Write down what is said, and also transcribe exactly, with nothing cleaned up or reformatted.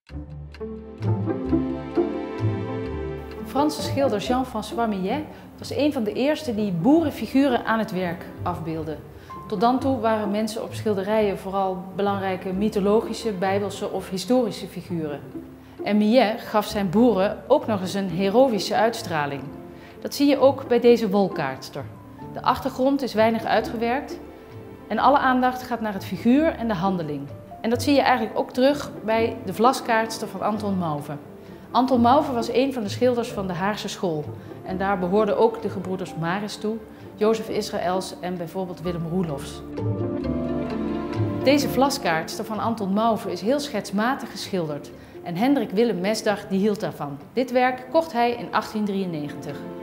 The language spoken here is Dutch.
De Franse schilder Jean-François Millet was een van de eerste die boerenfiguren aan het werk afbeeldde. Tot dan toe waren mensen op schilderijen vooral belangrijke mythologische, bijbelse of historische figuren. En Millet gaf zijn boeren ook nog eens een heroïsche uitstraling. Dat zie je ook bij deze wolkaartster. De achtergrond is weinig uitgewerkt en alle aandacht gaat naar het figuur en de handeling. En dat zie je eigenlijk ook terug bij de vlaskaartster van Anton Mauve. Anton Mauve was een van de schilders van de Haagse school. En daar behoorden ook de gebroeders Maris toe, Jozef Israëls en bijvoorbeeld Willem Roelofs. Deze vlaskaartster van Anton Mauve is heel schetsmatig geschilderd. En Hendrik Willem Mesdag die hield daarvan. Dit werk kocht hij in achttien drieënnegentig.